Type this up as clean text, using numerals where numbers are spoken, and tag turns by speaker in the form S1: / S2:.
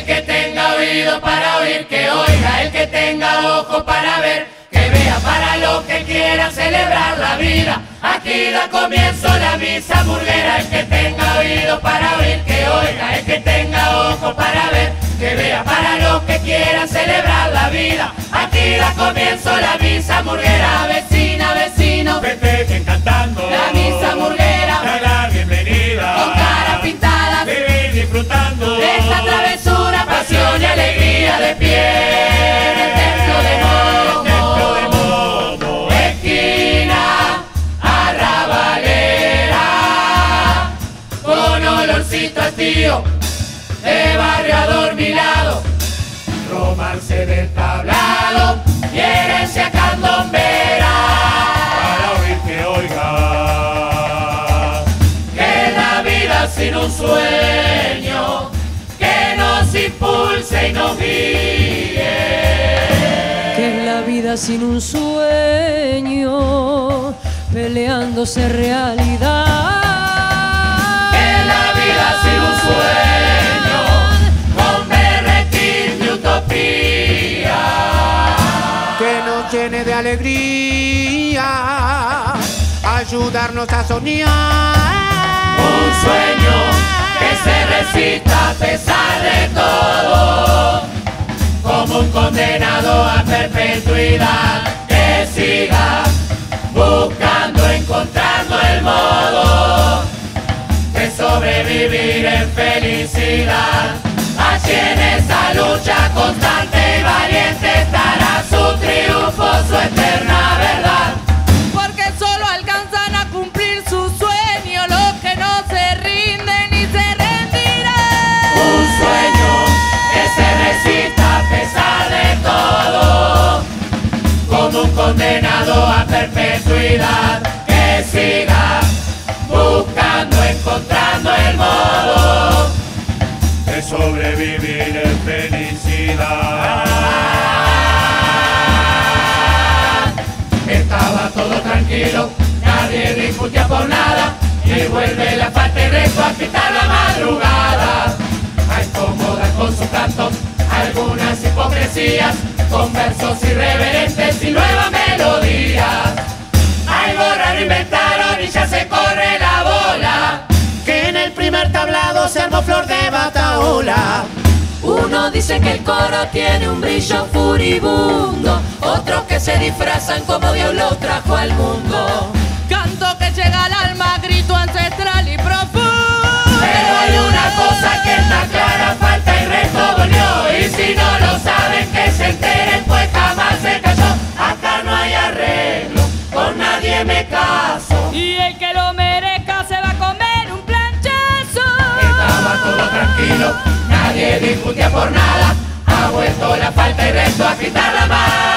S1: El que tenga oído para oír, que oiga. El que tenga ojo para ver, que vea. Para los que quieran celebrar la vida, aquí da comienzo la misa murguera. El que tenga oído para oír, que oiga. El que tenga ojo para ver, que vea. Para los que quieran celebrar la vida, aquí da comienzo la misa murguera. Vecina, vecino,
S2: festejen cantando
S1: la misa murguera.
S2: Da la bienvenida
S1: Con caras pintadas,
S2: vivir disfrutando
S1: de esta travesura, pasión y alegría. De pie en el templo de Momo, esquina arrabalera, con olorcito a tío de barrio adormilado, romarse del tablado y herencia candombera.
S2: para oír que oiga.
S1: Que la vida sin un sueño que nos impulse y nos guíe.
S3: Que la vida sin un sueño peleándose realidad.
S1: Que la vida sin un sueño con berretín de utopía.
S4: Que nos llene de alegría, ayudarnos a soñar.
S1: Un sueño que se resista a pesar de todo, como un condenado a perpetuidad, que siga buscando, encontrando el modo de sobrevivir en felicidad. Allí en esa lucha constante y valiente estará su triunfo, su eterna verdad.
S5: Porque solo alcanzan a cumplir su sueño los que no se rinden y se rendirán.
S1: Un sueño que se resista a pesar de todo, como un condenado a perpetuidad, que siga buscando, encontrando el modo
S2: De sobrevivir en felicidad.
S1: Estaba todo tranquilo, nadie discutía por nada, y vuelve la falta y rezo a quitar la madrugada, a incomodar con su canto algunas hipocresías, con versos irreverentes y nuevas melodías. Algo raro inventaron y ya se corre la bola,
S4: Que en el primer tablado se armó flor de bataola.
S3: Uno dice que el coro tiene un brillo furibundo, otros que se disfrazan como Dios lo trajo al mundo.
S5: Canto que llega al alma, grito ancestral y profundo.
S1: pero hay una cosa que está clara, falta y resto volvió, y si no lo saben que se enteren, pues jamás se cayó. Acá no hay arreglo, con nadie me caso.
S5: Y el que lo merezca se va a comer un planchazo.
S1: Estaba todo tranquilo, nadie discutía por nada, ha vuelto la falta y resto a quitar la mano.